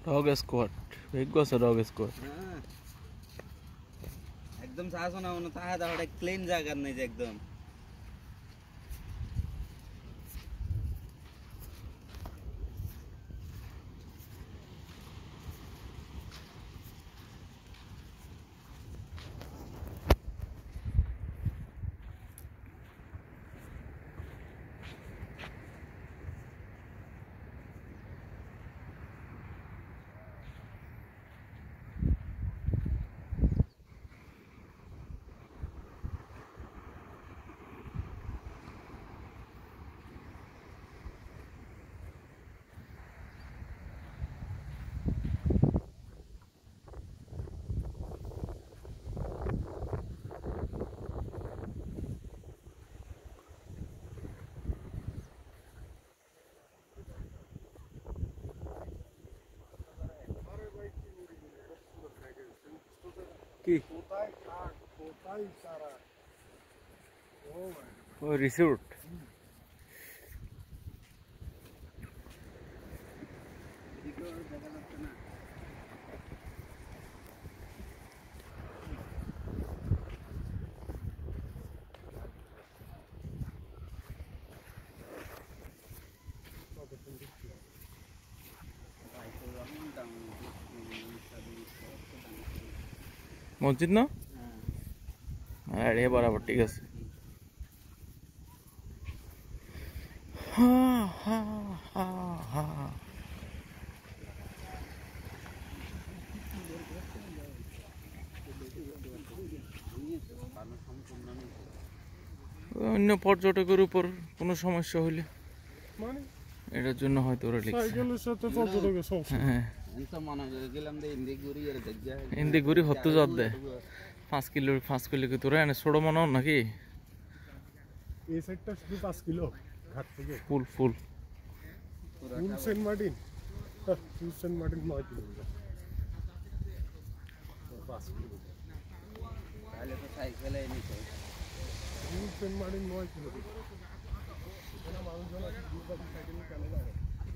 dog squad big boss dog squad एकदम सासो ना म्हणून ताहा दावडे क्लीन जागा नाही एकदम की ओ रिसोर्ट মসজিদ না আরে বরাবর ঠিক আছে অন্য পর্যটকের উপর কোনো সমস্যা হইলে মানে এটার জন্য হয়তো ওরা লিখছে সাইকেলের সাথে পর্যটকের সমস্যা হ্যাঁ এত মনে গেলাম যে ইন্দিগুড়ি এর জায়গা ইন্দিগুড়ি হতে যাচ্ছে 5 কিলো কি তোরা এনে ছোট মনে নাকি এই সাইডটা শুধু 5 কিলো ঘাট থেকে ফুল Saint Martin Saint Martin 9 kilometre 5 kilo তাহলে তো সাইকেলে নিতে সেন্ট মার্টিন 9 কিলোমিটার এখানে মানুষজন আছে দুটো সাইকেল নিয়ে কেন যাবে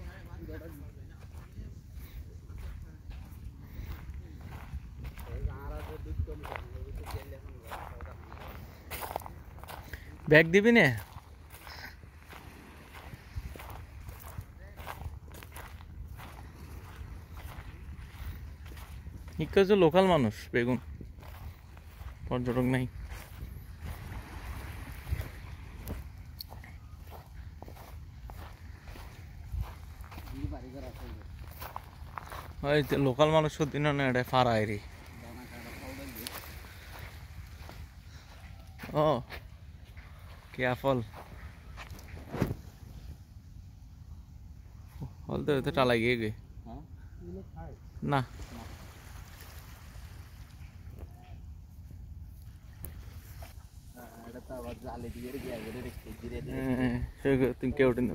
ব্যাগ দিবি না ইকা যে লোকাল মানুষ বেগুন পর্যটক নাই লোকাল মানুষ দিন না এটা ফারাই রে ও কেয়ারফুল বলতে তো টালাই গিয়ে গে না এটা তো আবার জালে দিয়ে গিয়ে আগে রেখে ধীরে ধীরে সে তুমি কেউ উঠে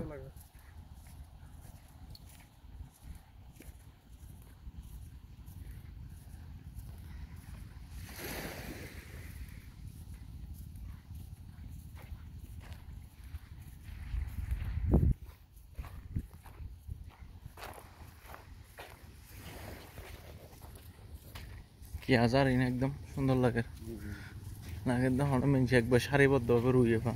কি হাজার একদম সুন্দর লাগে লাগে একদম হঠাৎ মেনছি একবার সারিবদ্ধভাবে রুইয়ে পা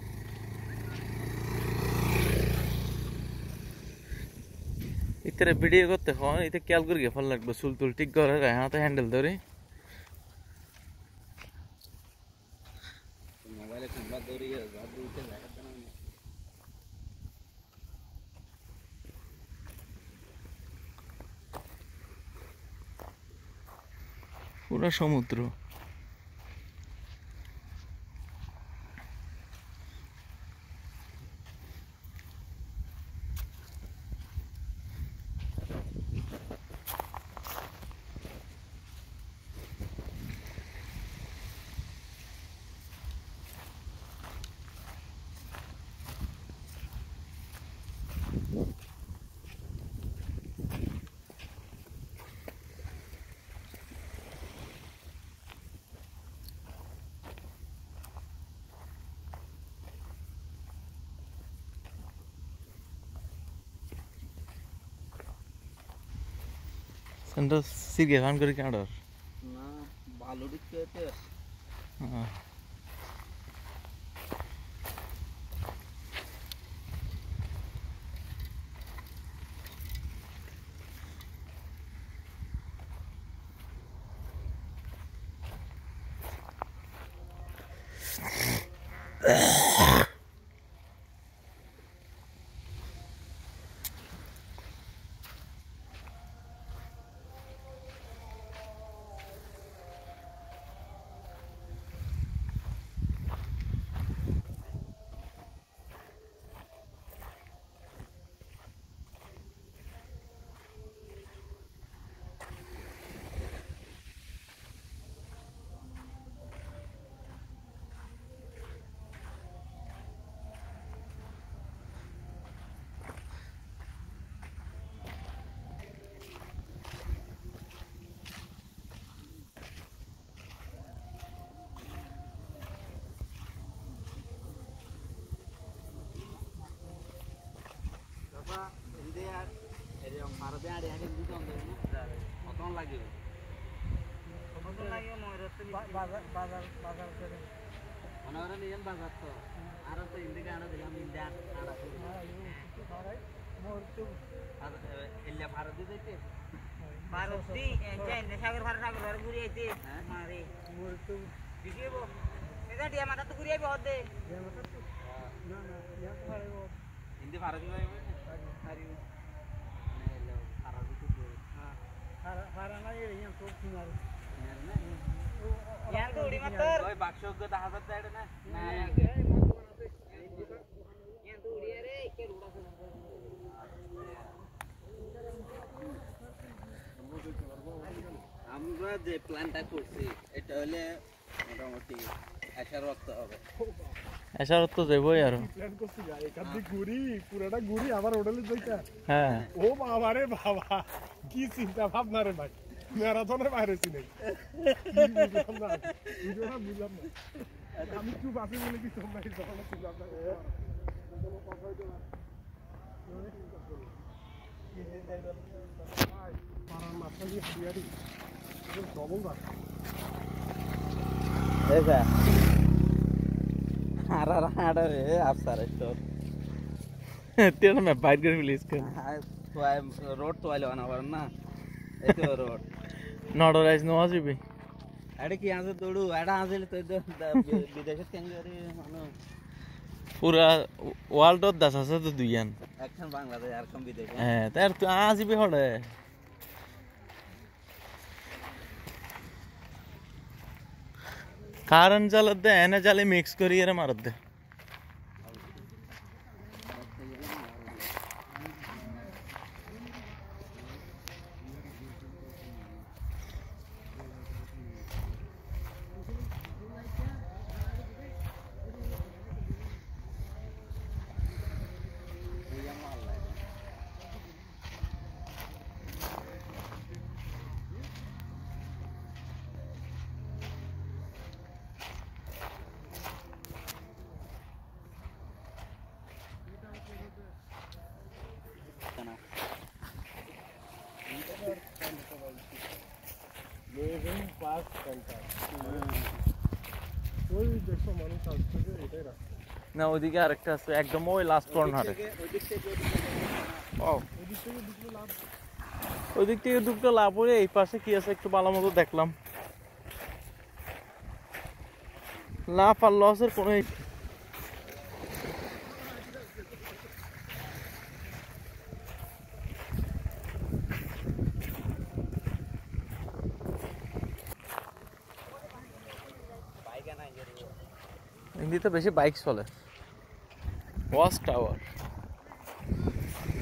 ইতারে ভিডিও করতে হয় এতে খেয়াল করে গিয়ে ভালো লাগবে চুল টুল ঠিক করে হাতে হ্যান্ডেল ধরে মোবাইলে ক্যামেরা ধরিয়ে দুইটা দেখা পুরা সমুদ্র সেন্টার সিগে ফান করে কাঁড়ার না ভালো দিচ্ছে এতে আমরা যে প্ল্যানটা করছি এটা হলে মোটামুটি আশার রক্ত হবে এসার তো যাবই আর প্ল্যান করছি যা একার দিক ঘুরি পুরাটা ঘুরি আবার হোটেলে যাইতা হ্যাঁ ও বাবা রে বাবা কি চিন্তা ভাবনা রে ভাই ম্যারাথনের বাইরে ছিলেন বুঝলাম না আমি চুপ আছি বলে কি তোমরা যখন বুঝলাম না পাড়ার মাথালি হারিয়ারি ডবল রাখ तेरा मैं बाइट कर मिली इसके रोड तो आले वाना वर ना एतो रोड नॉट राइज नो आजी भी अरे की यहाँ से दौड़ू एडा यहाँ से तो विदेश केंगरी मानो पूरा वर्ल्ड ऑफ 10 तो दुनिया एक्शन बांग्लादेश यार कम विदेश है तेर तू आजी भी होड़े कारण चलत दे एने चले मिक्स करिए रे मारत दे না ওইদিকে আরেকটা আছে একদম ওই লাস্ট কর্নারে ওইদিক থেকে দুটো লাভ হয়ে এই পাশে কি আছে একটু ভালো মতো দেখলাম লাভ আর লসের কোনো হিন্দিতে বেশি বাইক চলে ওয়াচ টাওয়ার